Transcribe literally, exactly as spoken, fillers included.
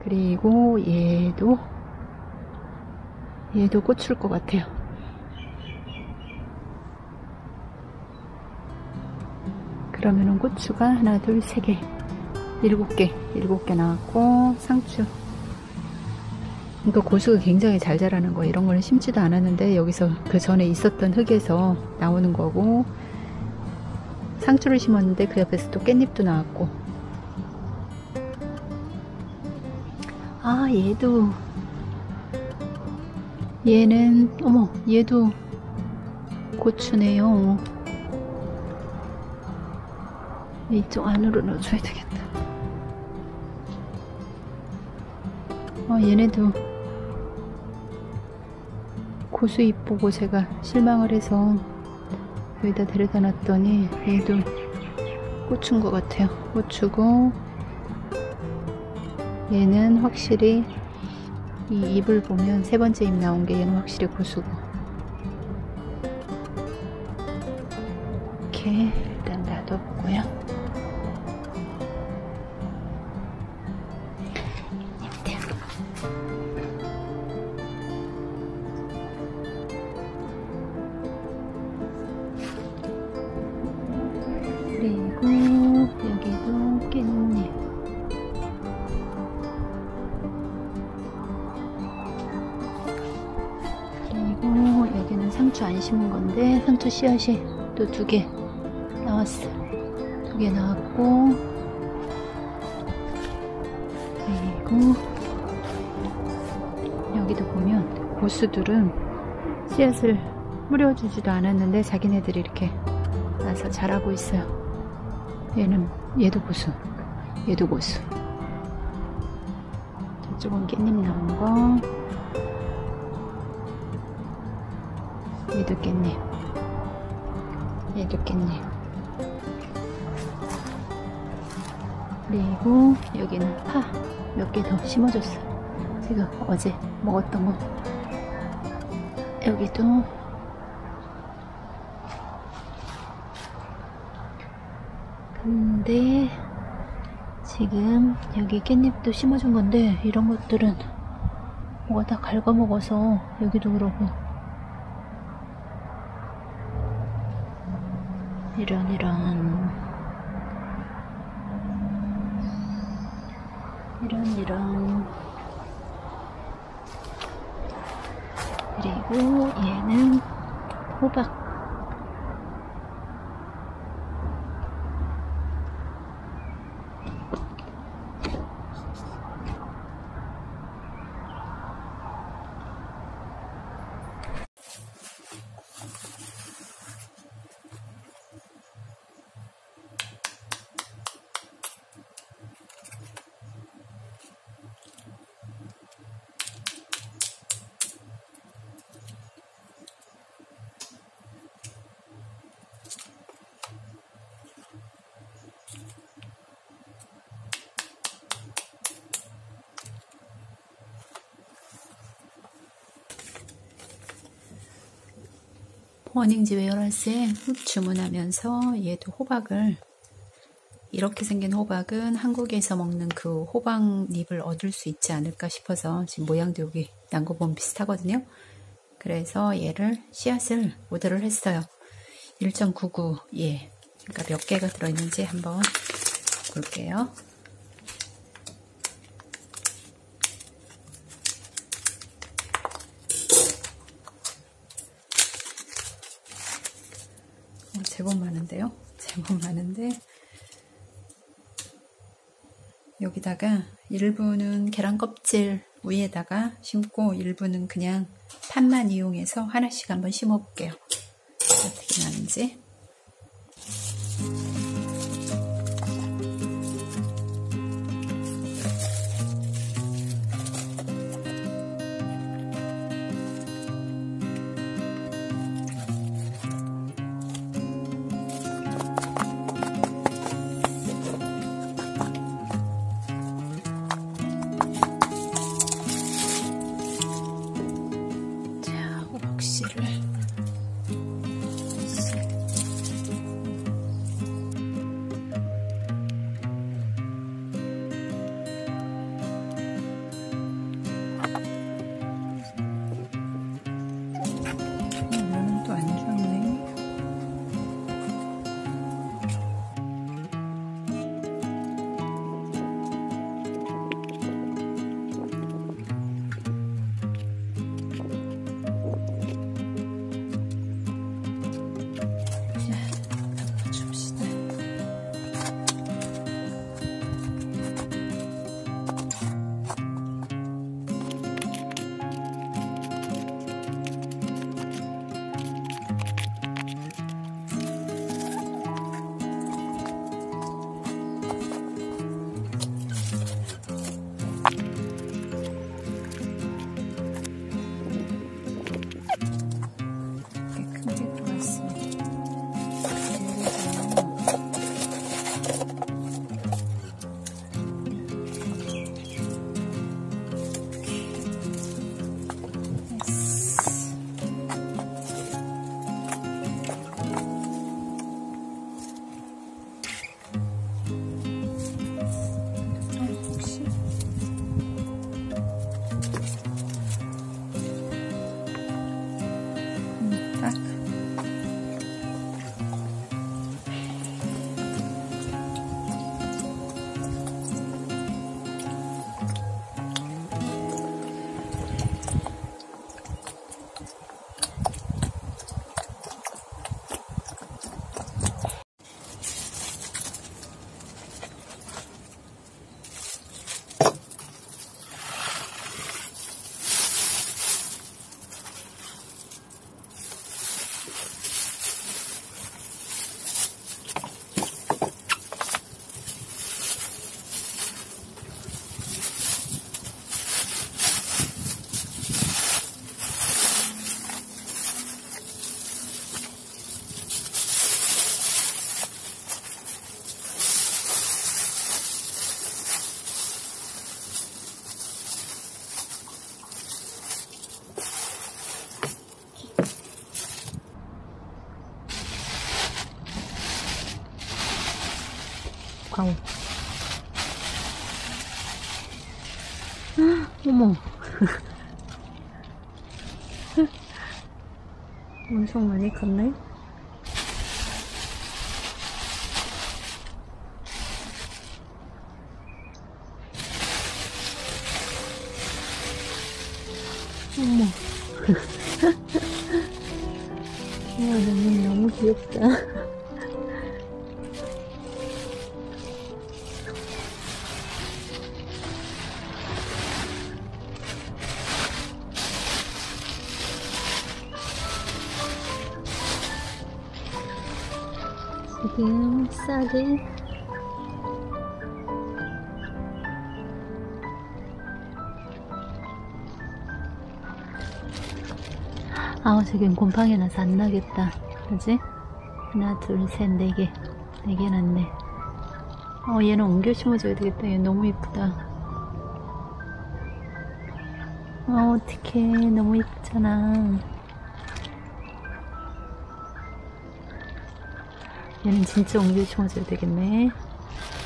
그리고 얘도 얘도 꽂힐 것 같아요. 그러면은 고추가 하나, 둘, 세 개, 일곱 개, 일곱 개 나왔고, 상추. 이거 고수가 굉장히 잘 자라는 거예요. 이런 거는 심지도 않았는데 여기서 그 전에 있었던 흙에서 나오는 거고, 상추를 심었는데 그 옆에서 또 깻잎도 나왔고. 아, 얘도 얘는 어머, 얘도 고추네요. 이쪽 안으로 넣어줘야 되겠다. 어, 얘네도 고수 잎 보고 제가 실망을 해서 여기다 데려다 놨더니 얘도 고추인 것 같아요. 고추고, 얘는 확실히 이 잎을 보면 세 번째 잎 나온 게 얘는 확실히 고수고. 이렇게 일단 놔뒀고요. 그리고 여기도 깻잎. 그리고 여기는 상추 안 심은 건데 상추 씨앗이 또 두 개 나왔어요. 두 개 나왔고, 그리고 여기도 보면 고수들은 씨앗을 뿌려주지도 않았는데 자기네들이 이렇게 나서 자라고 있어요. 얘는, 얘도 고수, 얘도 고수. 저쪽은 깻잎 나온 거, 얘도 깻잎, 얘도 깻잎. 그리고 여기는 파 몇 개 더 심어줬어요. 제가 어제 먹었던 거. 여기도 근데 지금 여기 깻잎도 심어준 건데 이런 것들은 뭐가 다 갉아먹어서, 여기도 그러고 이런 이런 이런 이런 그리고 얘는 호박. 모닝지 웨어하우스에 주문하면서 얘도 호박을, 이렇게 생긴 호박은 한국에서 먹는 그 호박잎을 얻을 수 있지 않을까 싶어서, 지금 모양도 여기 난 거 보면 비슷하거든요. 그래서 얘를 씨앗을 오더를 했어요. 일 점 구구 예. 그러니까 몇 개가 들어있는지 한번 볼게요. 어, 제법 많은데요? 제법 많은데, 여기다가 일부는 계란 껍질 위에다가 심고 일부는 그냥 판만 이용해서 하나씩 한번 심어 볼게요. 어떻게 나는지. 어머. 엄청 많이 컸네. 어머. 우와, 너무, 너무 귀엽다. 지금 싹이 아, 저긴 곰팡이 나서 안 나겠다. 그지? 하나, 둘, 셋, 네 개. 네 개 났네. 어, 얘는 옮겨 심어줘야 되겠다. 얘 너무 이쁘다. 어, 어떡해. 너무 이쁘잖아. 얘는 진짜 옮겨 심어줘야 되겠네.